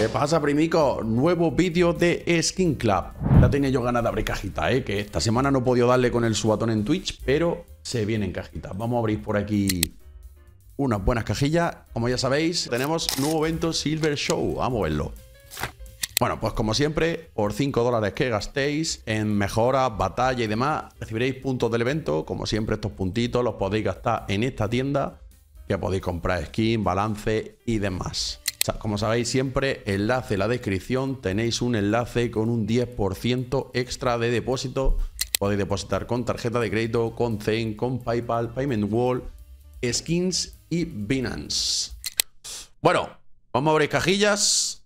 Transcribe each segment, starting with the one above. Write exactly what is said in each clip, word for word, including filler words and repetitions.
¿Qué pasa, primico? Nuevo vídeo de Skin Club. Ya tenía yo ganas de abrir cajita, ¿eh? Que esta semana no he podido darle con el subatón en Twitch, pero se vienen cajitas. Vamos a abrir por aquí unas buenas cajillas. Como ya sabéis, tenemos nuevo evento Silver Show. Vamos a verlo. Bueno, pues como siempre, por cinco dólares que gastéis en mejoras, batalla y demás, recibiréis puntos del evento. Como siempre, estos puntitos los podéis gastar en esta tienda, que podéis comprar skin, balance y demás. O sea, como sabéis siempre, enlace en la descripción, tenéis un enlace con un diez por ciento extra de depósito. Podéis depositar con tarjeta de crédito, con Zen, con PayPal, Payment Wall, Skins y Binance. Bueno, vamos a abrir cajillas.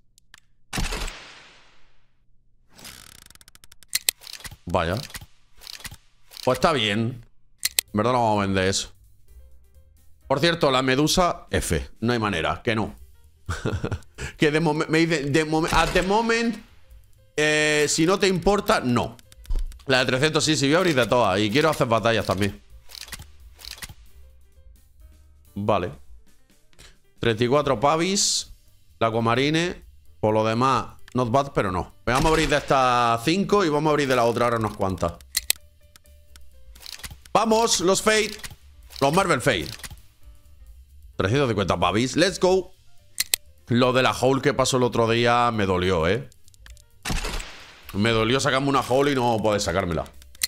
Vaya. Pues está bien. En verdad no vamos a vender eso. Por cierto, la medusa F. No hay manera, que no. Que de momento me dice, de momen at the moment, eh, si no te importa, no. La de trescientos sí, sí, voy a abrir de todas. Y quiero hacer batallas también. Vale. treinta y cuatro pavis. La Aquamarine. Por lo demás, not bad, pero no. Vamos a abrir de estas cinco y vamos a abrir de la otra ahora unas cuantas. Vamos, los Fate. Los Marvel Fate. trescientos cincuenta pavis. Let's go. Lo de la haul que pasó el otro día me dolió, ¿eh? Me dolió sacarme una haul y no poder sacármela.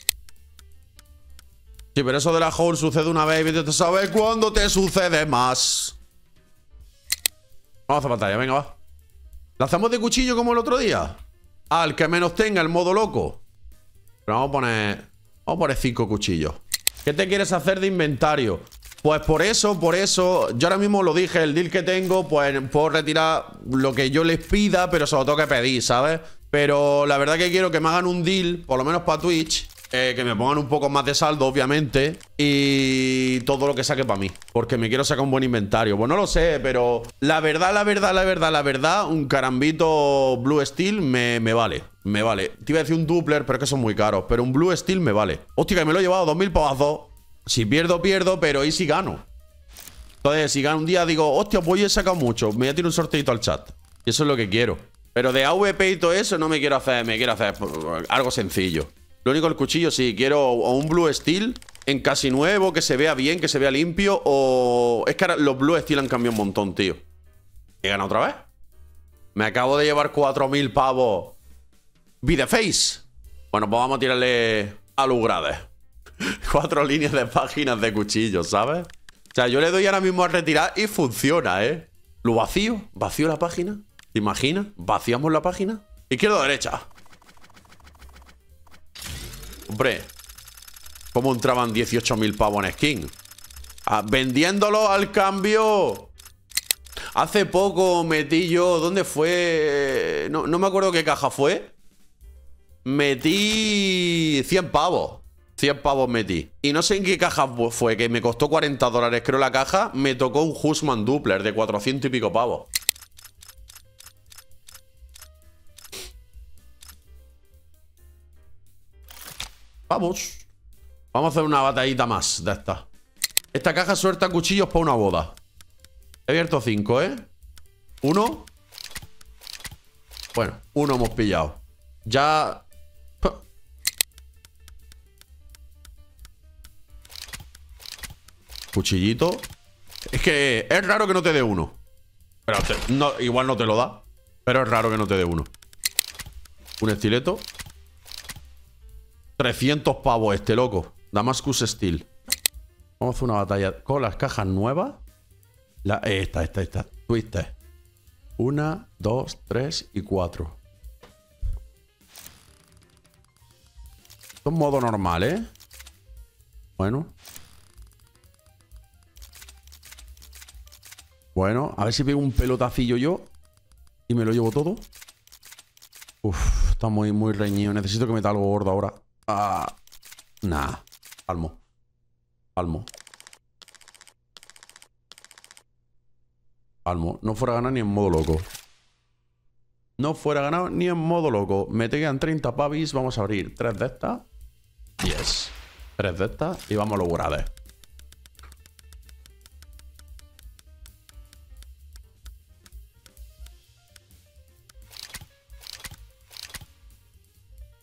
Sí, pero eso de la haul sucede una vez y vete a saber cuándo te sucede más. Vamos a hacer pantalla, venga, va. ¿La hacemos de cuchillo como el otro día? Ah, el que menos tenga, el modo loco. Pero vamos a poner... Vamos a poner cinco cuchillos. ¿Qué te quieres hacer de inventario? Pues por eso, por eso, yo ahora mismo lo dije, el deal que tengo, pues puedo retirar lo que yo les pida, pero se lo tengo que pedir, ¿sabes? Pero la verdad que quiero que me hagan un deal, por lo menos para Twitch, eh, que me pongan un poco más de saldo, obviamente, y todo lo que saque para mí, porque me quiero sacar un buen inventario. Pues no lo sé, pero la verdad, la verdad, la verdad, la verdad, un carambito Blue Steel me, me vale, me vale. Te iba a decir un Doppler, pero es que son muy caros, pero un Blue Steel me vale. Hostia, que me lo he llevado dos mil pavazos. Si pierdo, pierdo, pero ¿y si gano? Entonces, si gano un día, digo, hostia, pues yo he sacado mucho. Me voy a tirar un sorteito al chat. Y eso es lo que quiero. Pero de A V P y todo eso no me quiero hacer. Me quiero hacer algo sencillo. Lo único, el cuchillo, sí. Quiero o un Blue Steel en casi nuevo, que se vea bien, que se vea limpio. O... Es que ahora los Blue Steel han cambiado un montón, tío. ¿He ganado otra vez? Me acabo de llevar cuatro mil pavos. Be the face. Bueno, pues vamos a tirarle a Lugrades. Cuatro líneas de páginas de cuchillos, ¿sabes? O sea, yo le doy ahora mismo a retirar y funciona, ¿eh? Lo vacío, vacío la página. ¿Te imaginas? Vaciamos la página. Izquierda o derecha. Hombre, ¿cómo entraban dieciocho mil pavos en skin? Ah, vendiéndolo al cambio. Hace poco metí yo... ¿Dónde fue? No, no me acuerdo qué caja fue. Metí cien pavos. cien pavos metí. Y no sé en qué caja fue, que me costó cuarenta dólares, creo, la caja. Me tocó un Husman Doppler de cuatrocientos y pico pavos. Vamos. Vamos a hacer una batallita más de esta. Esta caja suelta cuchillos para una boda. He abierto cinco, ¿eh? Uno. Bueno, uno hemos pillado. Ya... Cuchillito. Es que es raro que no te dé uno. Pero te, no, igual no te lo da. Pero es raro que no te dé uno. Un estileto. trescientos pavos este, loco. Damascus Steel. Vamos a hacer una batalla con las cajas nuevas. La, esta, esta, esta. Twister. Una, dos, tres y cuatro. Esto es modo normal, ¿eh? Bueno. Bueno, a ver si pego un pelotacillo yo y me lo llevo todo. Uf, está muy, muy reñido. Necesito que meta algo gordo ahora. Ah, nah, palmo. Palmo. Palmo. No fuera a ganar ni en modo loco. No fuera a ganar ni en modo loco. Me quedan treinta pavis. Vamos a abrir tres de estas. Yes. Tres de estas y vamos a los grades.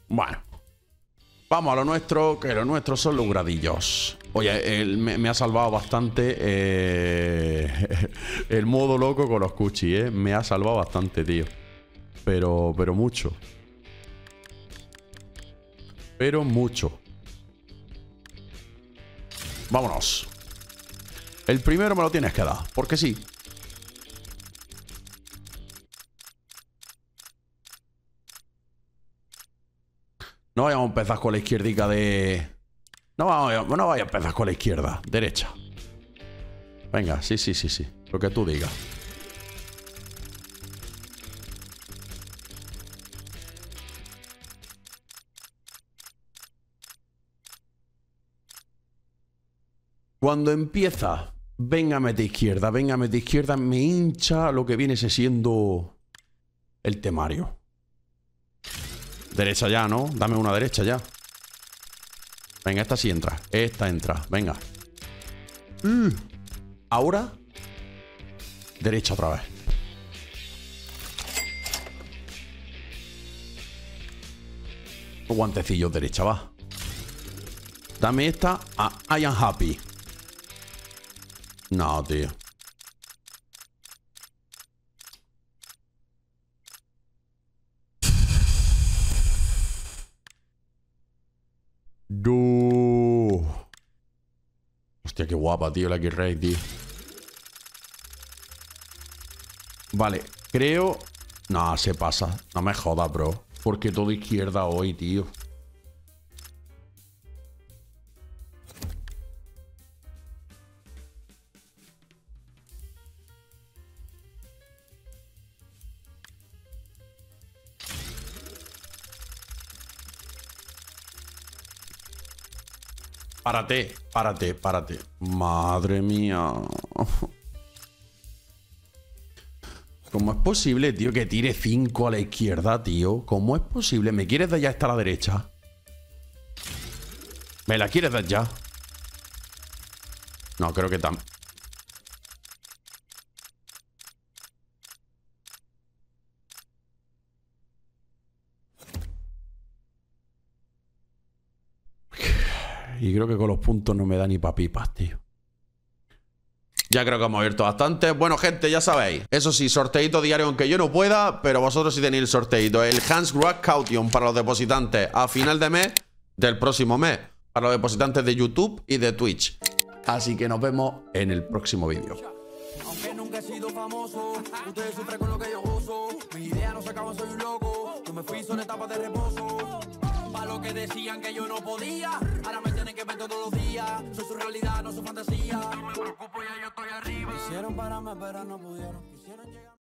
Bueno. Vamos a lo nuestro, que lo nuestro son los gradillos. Oye, el, me, me ha salvado bastante eh, el modo loco con los cuchis, ¿eh? Me ha salvado bastante, tío. Pero, pero mucho. Pero mucho. Vámonos. El primero me lo tienes que dar, porque sí. No vayamos a empezar con la izquierdica de... No vamos, no vaya a empezar con la izquierda. Derecha. Venga, sí, sí, sí, sí. Lo que tú digas. Cuando empieza, véngame de izquierda, véngame de izquierda, me hincha lo que viene siendo el temario. Derecha ya, ¿no? Dame una derecha ya. Venga, esta sí entra. Esta entra. Venga. Mm. Ahora. Derecha otra vez. Guantecillos derecha, va. Dame esta. Ah, I am happy. No, tío. No. Hostia, qué guapa, tío, la X-Ray, tío. Vale, creo... No, se pasa. No me jodas, bro. Porque todo izquierda hoy, tío. Párate, párate, párate. Madre mía. ¿Cómo es posible, tío, que tire cinco a la izquierda, tío? ¿Cómo es posible? ¿Me quieres dar ya esta a la derecha? ¿Me la quieres dar ya? No, creo que tan... Y creo que con los puntos no me da ni pa' pipas, tío. Ya creo que hemos abierto bastante. Bueno, gente, ya sabéis. Eso sí, sorteito diario, aunque yo no pueda, pero vosotros sí tenéis el sorteito. El Hans Gruber Caution para los depositantes a final de mes del próximo mes. Para los depositantes de YouTube y de Twitch. Así que nos vemos en el próximo vídeo. Aunque nunca he sido famoso, ustedes sufren con lo que yo gozo. Mi idea no se acaba, soy un loco. Yo me fui, son etapas de reposo. Para lo que decían que yo no podía, ahora me tienen que ver todos los días. Soy su realidad, no su fantasía. No me preocupo, ya yo estoy arriba. Quisieron pararme, pero no pudieron. Quisieron llegar.